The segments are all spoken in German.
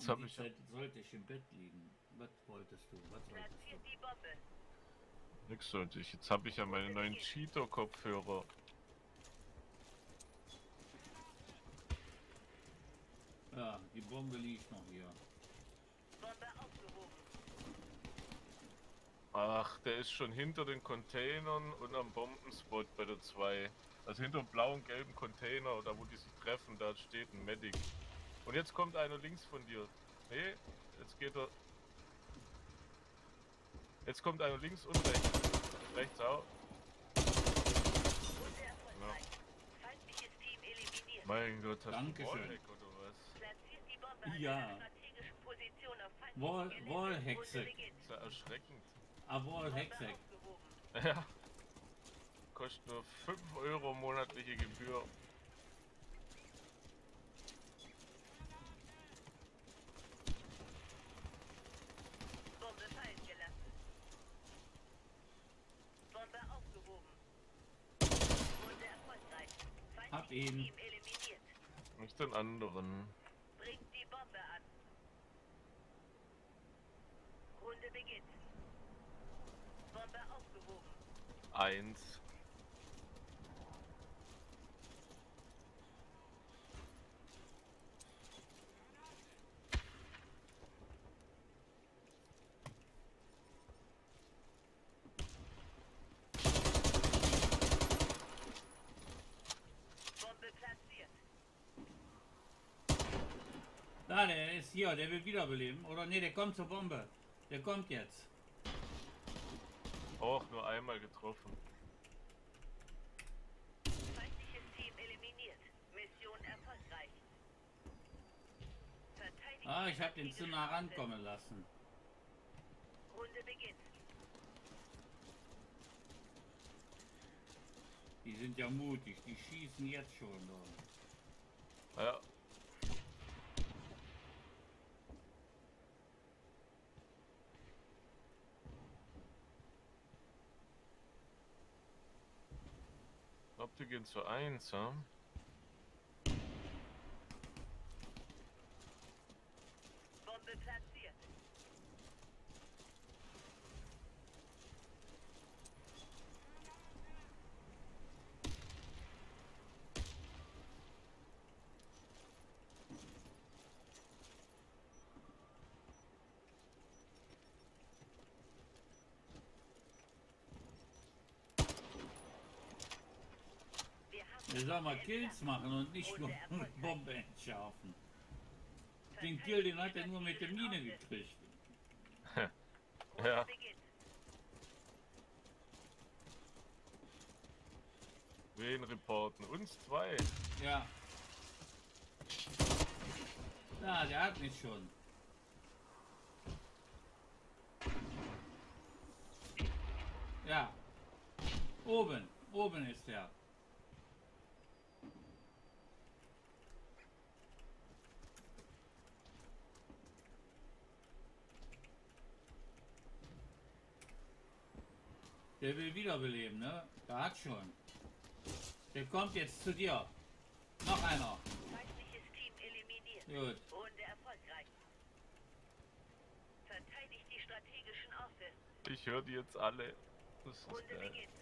Jetzt In habe die ich Zeit sollte ich im Bett liegen. Was wolltest du? Was wolltest du? Die Bombe. nix sollte ich. Jetzt habe ich ja meine neuen Cheeto-Kopfhörer. Ja, die Bombe liegt noch hier. Bombe aufgehoben. Ach, der ist schon hinter den Containern und am Bombenspot bei der 2. Also hinter dem blauen, gelben Container, da wo die sich treffen, da steht ein Medic. Und jetzt kommt einer links von dir. Nee, jetzt geht er. Jetzt kommt einer links und rechts. Rechts auch. Runde erfolgreich. Feindliches Team eliminiert. Mein Gott, hast du Dankeschön. Wallhack oder was? Platziert die Bombe an Ja. einer strategischen Position auf feindlichem Gelände. Wallhexe. Runde beginnt. Das ist ja erschreckend. Aber Bombe Hexek. aufgehoben. Ja. Kostet nur 5 Euro monatliche Gebühr. Bombe fallen gelassen. Bombe aufgehoben. Runde erfolgreich. Hab Feindliches ihn. Team eliminiert. Nicht den anderen. Bringt die Bombe an. Runde beginnt. Bombe aufgehoben. 1. Bombe platziert. Da, der ist hier, der will wiederbeleben. Oder nee, der kommt zur Bombe. Der kommt jetzt. Auch nur einmal getroffen. Feindliches Team eliminiert. Mission erfolgreich. Verteidigt Ah, die ich habe den zu nah strategische Achse. rankommen lassen. Runde beginnt. Die sind ja mutig, die schießen jetzt schon. Da. Ja. Ich glaube, die gehen zu 1, ja? Bombe platziert. Wir haben Der soll mal die Kills Bombe machen und nicht nur Runde erfolgreich. Bombe entschärfen. Den Verteidigt Kill, den die hat er nur mit der strategischen Mine Achse. gekriegt. Runde Ja. beginnt. Wen reporten? Uns 2. Ja. Ja, der hat mich schon. Ja. Oben. Oben ist er. Der will wiederbeleben, ne? Der hat schon. Der kommt jetzt zu dir. Noch einer. Feindliches Team eliminiert. Gut. Runde erfolgreich. Verteidigt die strategischen Orte. Ich höre die jetzt alle. Das ist Runde geil. beginnt.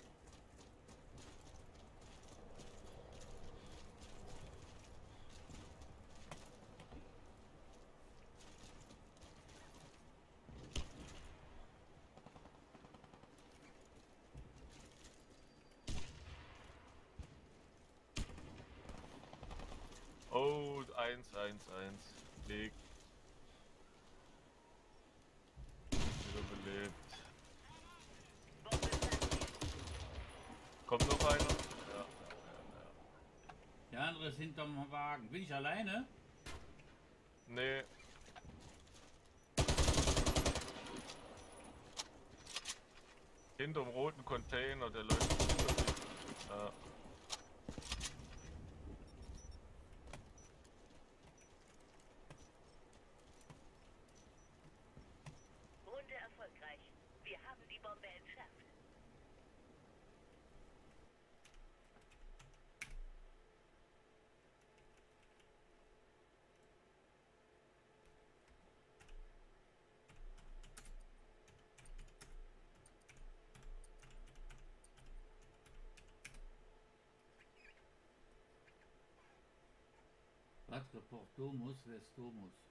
Oh, 1, 1, 1. Leg. Wiederbelebt. Bombe platziert. Kommt noch einer? Ja. Der andere ist hinterm Wagen. Bin ich alleine? Nee. Hinterm roten Container, der läuft hinter dir. Ja. Runde erfolgreich. Wir haben die Bombe entschärft. Was? Report Domus, wer ist Domus?